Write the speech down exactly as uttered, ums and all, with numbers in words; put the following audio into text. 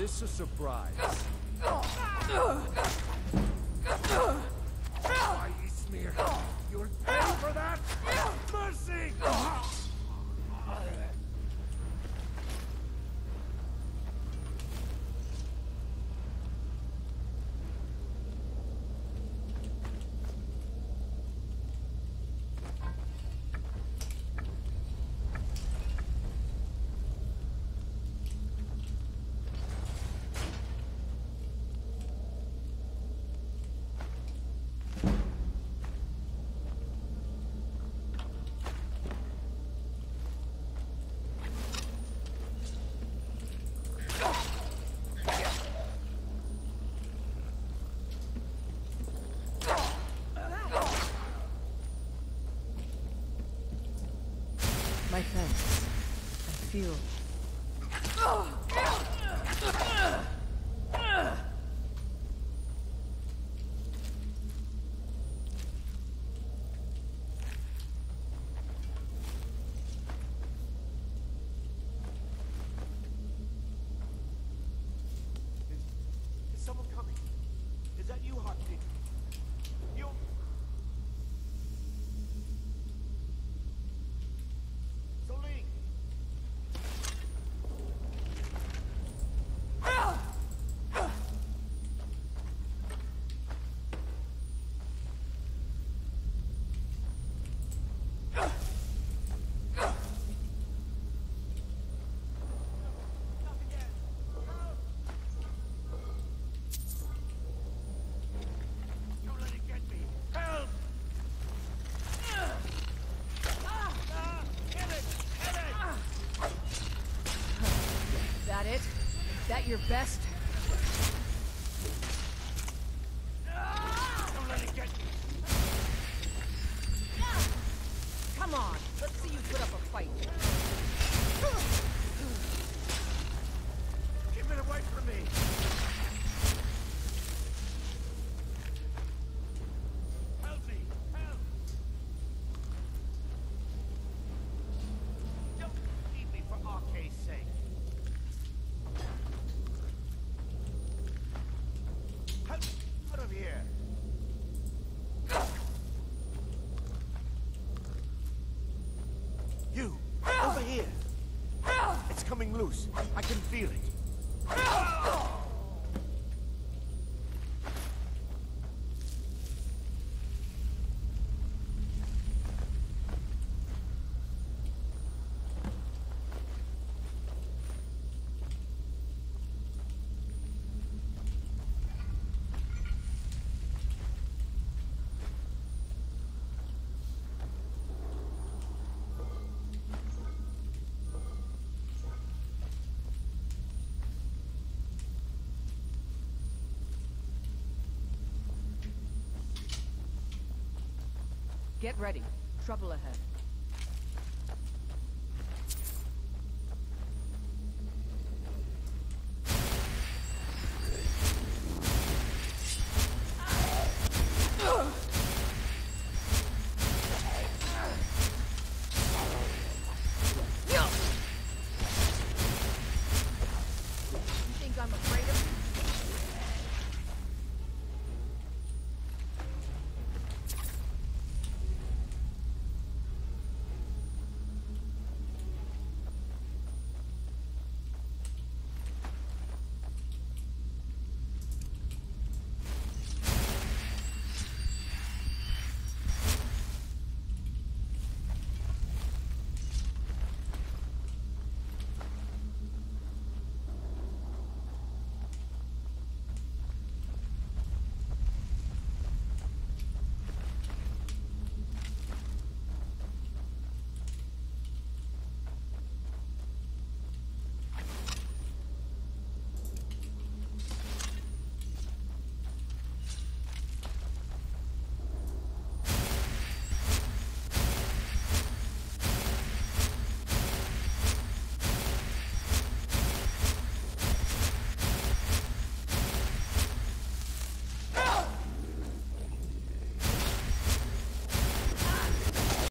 this a surprise? Why, you smear? You're paying for that? Mercy! My thanks. I feel... Is someone coming? Is that you, Heartbeat? You... Soling! Don't let it get me! Help! Ah! Hit it! Hit it! Is that it? Is that your best? Don't let it get me! Come on, let's see you put up a fight. Keep it away from me! Help me! Help! Don't leave me for R K's sake! Help me out of here! You! Over here! It's coming loose. I can feel it. Get ready. Trouble ahead.